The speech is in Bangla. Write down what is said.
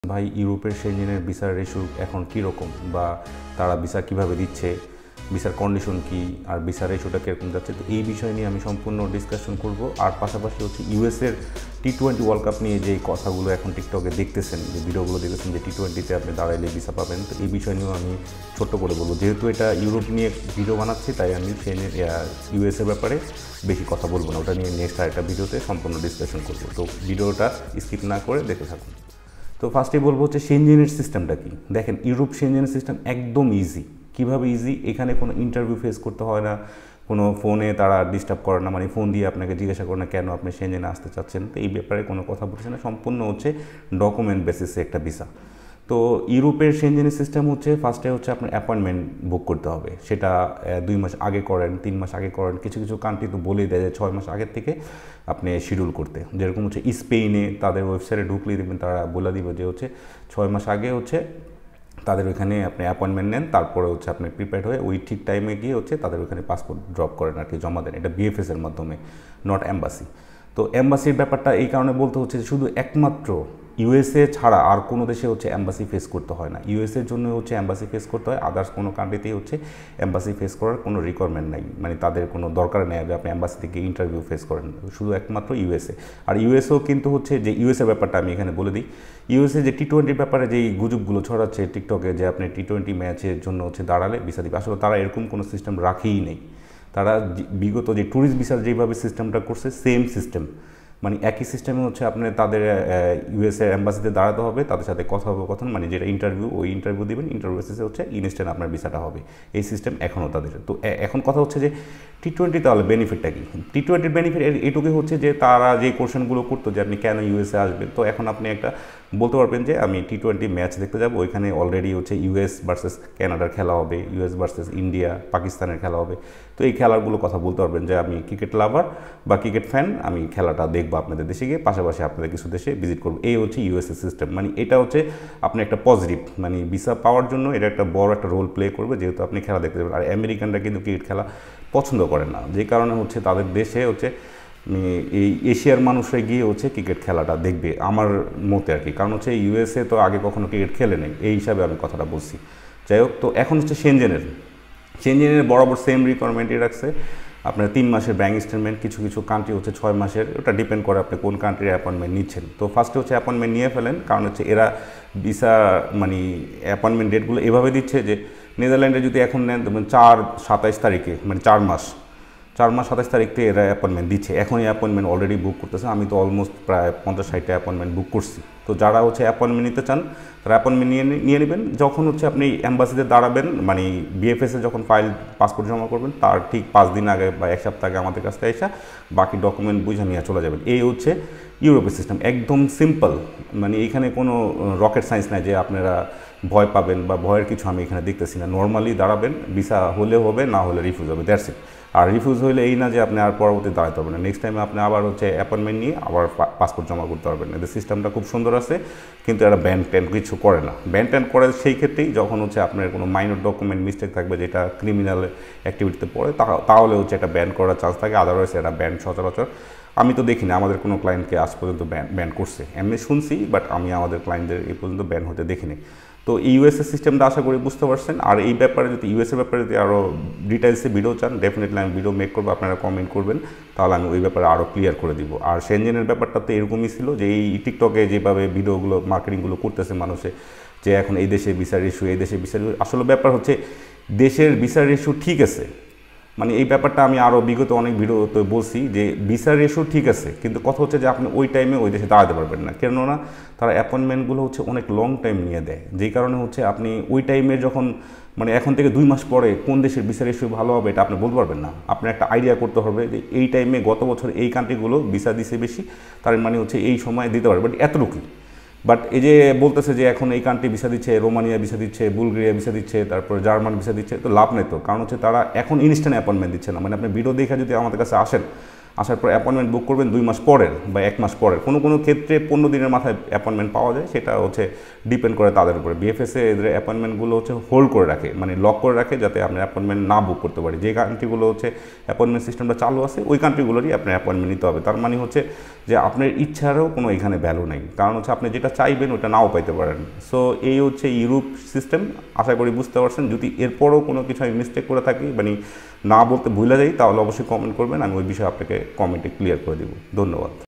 ভাই ইউরোপের সেনজেনের ভিসার রেশিও এখন কীরকম বা তারা ভিসা কীভাবে দিচ্ছে, ভিসার কন্ডিশন কী, আর ভিসার রেশিওটা কীরকম যাচ্ছে, তো এই বিষয় নিয়ে আমি সম্পূর্ণ ডিসকাশন করব। আর পাশাপাশি হচ্ছে ইউএসের টি-20 ওয়ার্ল্ড কাপ নিয়ে যে কথাগুলো এখন টিকটকে দেখতেছেন, যে ভিডিওগুলো দেখতেছেন যে টি-20তে আপনি দাঁড়াইলে ভিসা পাবেন, তো এই বিষয় নিয়েও আমি ছোট্ট করে বলবো। যেহেতু এটা ইউরোপ নিয়ে ভিডিও বানাচ্ছি, তাই আমি ইউএসের ব্যাপারে বেশি কথা বলবো না, ওটা নিয়ে নেক্সট আরেকটা ভিডিওতে সম্পূর্ণ ডিসকাশন করবো। তো ভিডিওটা স্কিপ না করে দেখে থাকুন। তো ফার্স্টেই বলবো হচ্ছে সেনজেনের সিস্টেমটা কি। দেখেন, ইউরোপ সেনজেনের সিস্টেম একদম ইজি। কীভাবে ইজি? এখানে কোনো ইন্টারভিউ ফেস করতে হয় না, কোনো ফোনে তারা ডিস্টার্ব করে না, মানে ফোন দিয়ে আপনাকে জিজ্ঞাসা করে না কেন আপনি সেনজেনে আসতে চাচ্ছেন, তো এই ব্যাপারে কোনো কথা বলছে না। সম্পূর্ণ হচ্ছে ডকুমেন্ট বেসিসে একটা ভিসা। তো ইউরোপের সেনজেনের সিস্টেম হচ্ছে ফার্স্টে হচ্ছে আপনার অ্যাপয়েন্টমেন্ট বুক করতে হবে। সেটা 2 মাস আগে করেন, 3 মাস আগে করেন, কিছু কিছু কান্ট্রি তো বলেই দেয় যে 6 মাস আগের থেকে আপনি শিডিউল করতে। যেরকম হচ্ছে স্পেনে তাদের ওয়েবসাইটে ঢুকলেই দেখবেন তারা বলে দিবে যে হচ্ছে 6 মাস আগে হচ্ছে তাদের ওইখানে আপনি অ্যাপয়েন্টমেন্ট নেন, তারপরে হচ্ছে আপনি প্রিপেয়ার্ড হয়ে ওই ঠিক টাইমে গিয়ে হচ্ছে তাদের ওইখানে পাসপোর্ট ড্রপ করেন আর কি, জমা দেন। এটা বিএফএসের মাধ্যমে, নট এম্বাসি। তো এম্বাসির ব্যাপারটা এই কারণে বলতে হচ্ছে শুধু একমাত্র ইউএসএ ছাড়া আর কোনো দেশে হচ্ছে এম্বাসি ফেস করতে হয় না। ইউএসএর জন্য হচ্ছে এম্বাসি ফেস করতে হয়, আদার্স কোনো কান্ট্রিতেই হচ্ছে এম্বাসি ফেস করার কোনো রিকোয়ারমেন্ট নাই, মানে তাদের কোনো দরকার নেই যে আপনি এম্বাসি থেকে ইন্টারভিউ ফেস করেন, শুধু একমাত্র ইউএসএ। আর ইউএসএও কিন্তু হচ্ছে যে ইউএসএ ব্যাপারটা আমি এখানে বলে দিই, ইউএসএ যে টি-20 ব্যাপারে যেই গুজবগুলো ছড়াচ্ছে টিকটকে যে আপনি টি-20 ম্যাচের জন্য হচ্ছে দাঁড়ালে ভিসা দিবে, আসলে তারা এরকম কোনো সিস্টেম রাখেই নেই। তারা বিগত যে ট্যুরিস্ট ভিসার যেভাবে সিস্টেমটা করছে সেম সিস্টেম, মানে একই সিস্টেমে হচ্ছে আপনি তাদের ইউএসএ এম্বাসিতে দাঁড়াতে হবে, তাদের সাথে কথোপকথন, মানে যেটা ইন্টারভিউ, ওই ইন্টারভিউ দিবেন, ইন্টারভিউ বেসিসে হচ্ছে ইনস্ট্যান্ট আপনার ভিসাটা হবে। এই সিস্টেম এখনও তাদের। তো এখন কথা হচ্ছে যে টি-20 তাহলে বেনিফিটটা কি? টি-20 বেনিফিট এটুকুই হচ্ছে যে তারা যে কোশ্চেনগুলো করতো যে আপনি কেন ইউএসএ আসবেন, তো এখন আপনি একটা বলতে পারবেন যে আমি টি-20 ম্যাচ দেখতে যাবো, ওইখানে অলরেডি হচ্ছে ইউএস ভার্সেস কানাডার খেলা হবে, ইউএস ভার্সেস ইন্ডিয়া পাকিস্তানের খেলা হবে। তো এই খেলাগুলো কথা বলতে পারবেন যে আমি ক্রিকেট লাভার বা ক্রিকেট ফ্যান, আমি খেলাটা দেখবো আপনাদের দেশে গিয়ে, পাশাপাশি আপনাদের কিছু দেশে ভিজিট করবো। এই হচ্ছে ইউএসএ সিস্টেম, মানে এটা হচ্ছে আপনি একটা পজিটিভ, মানে ভিসা পাওয়ার জন্য এটা একটা বড় একটা রোল প্লে করবে, যেহেতু আপনি খেলা দেখতে যাবেন। আর আমেরিকানরা কিন্তু ক্রিকেট খেলা পছন্দ করেন না, যে কারণে হচ্ছে তাদের দেশে হচ্ছে এই এশিয়ার মানুষরা গিয়ে হচ্ছে ক্রিকেট খেলাটা দেখবে আমার মতে আর কি। কারণ হচ্ছে ইউএসএ তো আগে কখনো ক্রিকেট খেলে নেই, এই হিসাবে আমি কথাটা বলছি। যাই হোক, তো এখন হচ্ছে সেনজেনের বরাবর সেম রিকোয়ারমেন্টই রাখছে। আপনার 3 মাসের ব্যাঙ্ক স্টেটমেন্ট, কিছু কিছু কান্ট্রি হচ্ছে 6 মাসের, ওটা ডিপেন্ড করে আপনি কোন কান্ট্রির অ্যাপয়েন্টমেন্ট নিচ্ছেন। তো ফার্স্টে হচ্ছে অ্যাপয়েন্টমেন্ট নিয়ে ফেলেন, কারণ হচ্ছে এরা ভিসা মানে অ্যাপয়েন্টমেন্ট ডেটগুলো এভাবে দিচ্ছে যে নেদারল্যান্ডে যদি এখন নেন তখন 4-27 তারিখে, মানে 4 মাস 27 তারিখ থেকে এরা অ্যাপয়েন্টমেন্ট দিচ্ছে। এখন এই অ্যাপয়েন্টমেন্ট অলরেডি বুক করতেছে, আমি তো অলমোস্ট প্রায় 50-60টা অ্যাপয়েন্টমেন্ট বুক করছি। তো যারা হচ্ছে অ্যাপয়েন্টমেন্ট নিতে চান তারা অ্যাপয়েন্টমেন্ট নিয়ে নেবেন। যখন হচ্ছে আপনি অ্যাম্বাসিতে দাঁড়াবেন, মানে বিএফএসে যখন পাসপোর্ট জমা করবেন, তার ঠিক 5 দিন আগে বা 1 সপ্তাহ আগে আমাদের কাছ থেকে এসে বাকি ডকুমেন্ট বুঝে নিয়ে চলে যাবেন। এই হচ্ছে ইউরোপের সিস্টেম, একদম সিম্পল, মানে এখানে কোনো রকেট সায়েন্স নাই যে আপনারা ভয় পাবেন বা ভয়ের কিছু আমি এখানে দেখতেছি না। নর্মালি দাঁড়াবেন, ভিসা হলে হবে, না হলে রিফিউজ হবে, দ্যাটস ইট। আর রিফিউজ হলে এই না যে আপনি আর পরবর্তী দাঁড়াতে পারবেন না, নেক্সট টাইমে আপনি আবার হচ্ছে অ্যাপয়েন্টমেন্ট নিয়ে আবার পাসপোর্ট জমা করতে পারবেন। এদের সিস্টেমটা খুব সুন্দর আছে, কিন্তু এরা ব্যান ট্যান কিছু করে না। ব্যান ট্যান করে সেই ক্ষেত্রেই যখন হচ্ছে আপনার কোনো মাইনর ডকুমেন্ট মিস্টেক থাকবে, যেটা ক্রিমিনাল অ্যাক্টিভিটিতে পড়ে, তাহলে হচ্ছে একটা ব্যান করার চান্স থাকে। আদারওয়াইজ এটা ব্যান সচরাচর আমি তো দেখি না, আমাদের কোনো ক্লায়েন্টকে আজ পর্যন্ত ব্যান করছে। এমনি শুনছি, বাট আমি আমাদের ক্লায়েন্টদের এই পর্যন্ত ব্যান হতে দেখিনি। তো ইউএসএ সিস্টেমটা আশা করি বুঝতে পারছেন। আর এই ব্যাপারে যদি ইউএসএ ব্যাপারে যদি আরও ডিটেলসে ভিডিও চান, ডেফিনেটলি আমি ভিডিও মেক করবো, আপনারা কমেন্ট করবেন, তাহলে আমি ওই ব্যাপারে আরও ক্লিয়ার করে দিব। আর সেনজেনের ব্যাপারটা তো এরকমই ছিল যে এই টিকটকে যেভাবে ভিডিওগুলো মার্কেটিংগুলো করতেছে মানুষে, যে এখন এই দেশে ভিসার ইস্যু, এই দেশে ভিসার ইস্যু, আসলে ব্যাপার হচ্ছে দেশের ভিসার ইস্যু ঠিক আছে, মানে এই ব্যাপারটা আমি আরও বিগত অনেক ভিডিওতে বলছি যে ভিসার ইস্যু ঠিক আছে, কিন্তু কথা হচ্ছে যে আপনি ওই টাইমে ওই দেশে দাঁড়াতে পারবেন না, কেননা তারা অ্যাপয়েন্টমেন্টগুলো হচ্ছে অনেক লং টাইম নিয়ে দেয়, যেই কারণে হচ্ছে আপনি ওই টাইমে যখন মানে এখন থেকে 2 মাস পরে কোন দেশের ভিসার ইস্যু ভালো হবে এটা আপনি বলতে পারবেন না। আপনার একটা আইডিয়া করতে হবে যে এই টাইমে গত বছর এই কান্ট্রিগুলো ভিসা দিছে বেশি, তার মানে হচ্ছে এই সময় দিতে পারবে, বাট এতটুকুই। বাট এই যে বলতেছে যে এখন এই কান্ট্রি ভিসা দিচ্ছে, রোমানিয়া ভিসা দিচ্ছে, বুলগেরিয়া ভিসা দিচ্ছে, তারপর জার্মান ভিসা দিচ্ছে, তো লাভ নেই তো। কারণ হচ্ছে তারা এখন ইনস্ট্যান্ট অ্যাপয়েন্টমেন্ট দিচ্ছে না, মানে আপনি ভিডিও দেখে যদি আমাদের কাছে আসার পর অ্যাপয়েন্টমেন্ট বুক করবেন 2 মাস পরের বা 1 মাস পরের, কোনো ক্ষেত্রে 15 দিনের মাথায় অ্যাপয়েন্টমেন্ট পাওয়া যায়, সেটা হচ্ছে ডিপেন্ড করে তাদের উপরে। বিএফএসে এদের অ্যাপয়েন্টমেন্টগুলো হচ্ছে হোল্ড করে রাখে, মানে লক করে রাখে, যাতে আপনি অ্যাপয়েন্টমেন্ট না বুক করতে পারি। যে কান্ট্রিগুলো হচ্ছে অ্যাপয়েন্টমেন্ট সিস্টেমটা চালু আছে, ওই কান্ট্রিগুলোরই আপনার অ্যাপয়েন্টমেন্ট নিতে হবে। তার মানে হচ্ছে যে আপনার ইচ্ছারও কোনো এখানে ভ্যালু নেই, কারণ হচ্ছে আপনি যেটা চাইবেন ওটা নাও পাইতে পারেন। সো এই হচ্ছে ইউরোপ সিস্টেম, আশা করি বুঝতে পারছেন। যদি এরপরও কোনো কিছু আমি মিস্টেক করে থাকি মানে না বলতে ভুলে যাই, তাহলে অবশ্যই কমেন্ট করবেন, আমি ওই বিষয়ে আপনাকে কমেন্টে ক্লিয়ার করে দেব। ধন্যবাদ।